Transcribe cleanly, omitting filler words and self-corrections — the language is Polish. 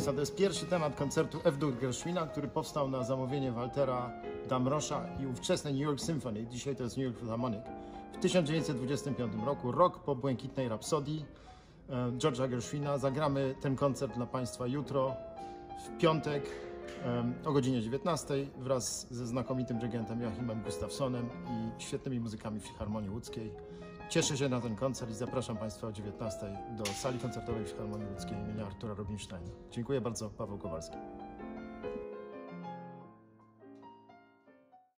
Państwa, to jest pierwszy temat koncertu F-dur Gershwina, który powstał na zamówienie Waltera Damrosza i ówczesnej New York Symphony, dzisiaj to jest New York Philharmonic, w 1925 roku, rok po Błękitnej Rapsodii George'a Gershwina. Zagramy ten koncert dla Państwa jutro, w piątek o godzinie 19 wraz ze znakomitym dyrygentem Joachimem Gustafsonem i świetnymi muzykami Filharmonii Łódzkiej. Cieszę się na ten koncert i zapraszam Państwa o 19 do sali koncertowej Filharmonii Łódzkiej imienia Artura Rubinsteina. Dziękuję bardzo, Paweł Kowalski.